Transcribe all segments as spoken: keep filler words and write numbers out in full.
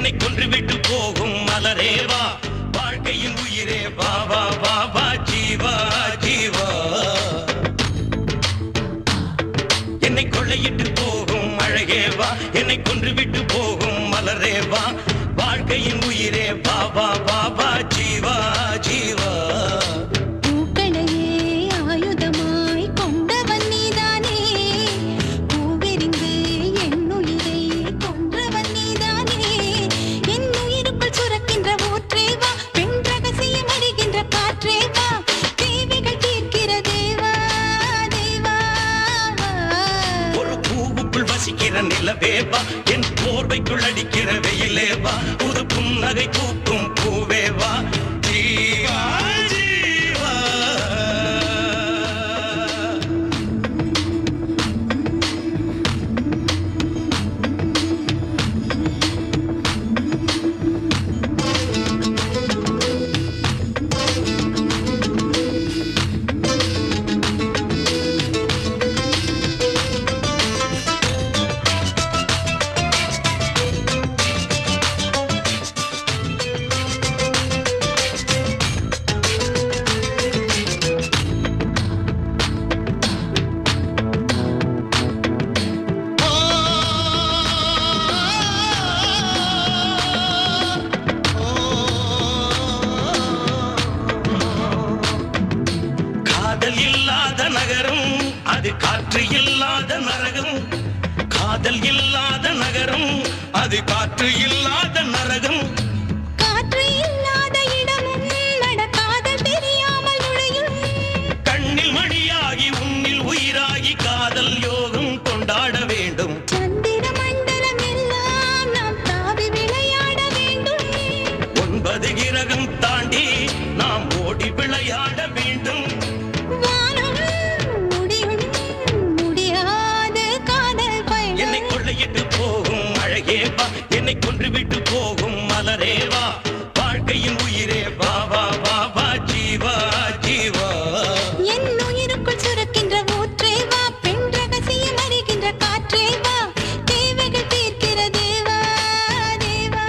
என்னை கொன்றுவிட்டு போகும் மலரேவா வாழ்க்கையின் உயிரே வா வா வா வா ஜீவா ஜீவா என்னை கொள்ளையிட்டு போகும் அழகேவா என்னை கொன்றுவிட்டு போகும் மலரேவா வாழ்க்கையின் உயிரே வா வா வா வா ஜீவா ஜீவா நிலவேவா என் போர்வைக்குள் அடிக்கிற வெயிலேவா புது புன்னகை பூக்கும் பூவேவா ஜீவா ஜீவா அது காற்று இல்லாத நரகம் காதல் இல்லாத நகரம் அது காற்று இல்லாத நரகம் காற்று இல்லாத இடமும் நடக்காதல் தெரியாமல் நுழையும் கண்ணில் மணியாகி உன்னில் உயிராகி காதல் யோகம் கொண்டாட வேண்டும் சந்திர மண்டலம் எல்லாம் நாம் தாவி விளையாட வேண்டும் ஒன்பது கிரகம் தாண்டி நாம் ஓடி விளையாட வேண்டும் போகும் அழகேவா என்னை கொன்றுவிட்டு போகும் மலரேவா வாழ்க்கையின் உயிரே வா வா வா வா ஜீவா ஜீவா என் உயிருக்குள் சுரக்கின்ற ஊற்றேவா பெண் ரகசியம் அறிகின்ற காற்றேவா தேவைகள் தீர்க்கிற தேவா தேவா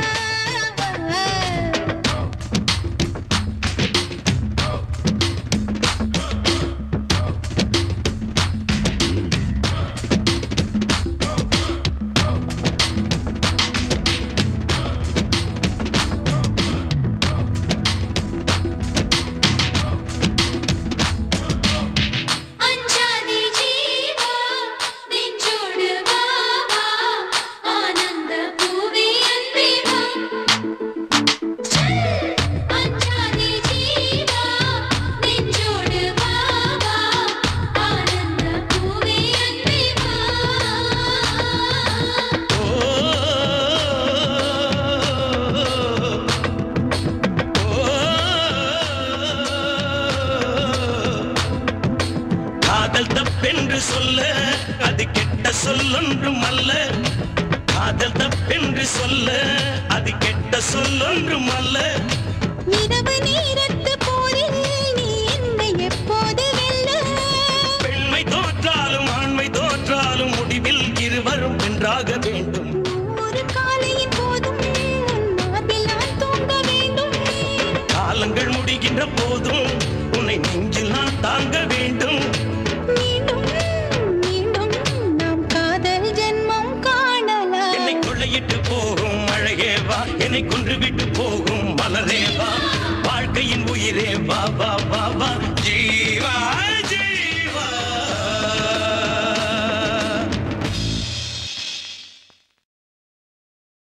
காதல் தப்பென்று சொல்ல அது கெட்ட சொல்லொன்றும் அல்ல காதல் தப்பென்று சொல்ல அது கெட்ட சொல்லொன்றும் அல்ல இரவு நேரத்து போரில் நீ என்னை எப்போது வெல்ல பெண்மை தோற்றாலும் ஆண்மை தோற்றாலும் முடிவில் இருவரும் வென்றாக வேண்டும் ஒரு காலையின் போதும் மார்பில் நான் தூங்க வேண்டும் காலங்கள் முடிகின்ற போதும் உன்னை நெஞ்சில் நான் தாங்க வேண்டும் மீண்டும் மீண்டும் நாம் காதல் ஜென்மம் காணலாம் என்னை கொள்ளையிட்டு போகும் அழகேவா என்னை கொன்றுவிட்டு போகும் மலரேவா வாழ்க்கையின் உயிரே வா வா வா வா ஜீவா